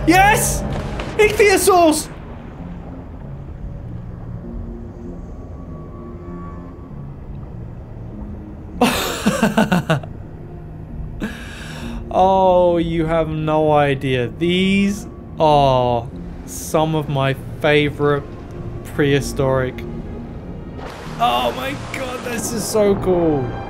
Yes! Ichthyosaurs! Oh, you have no idea. These are some of my favorite prehistoric. Oh my god, this is so cool.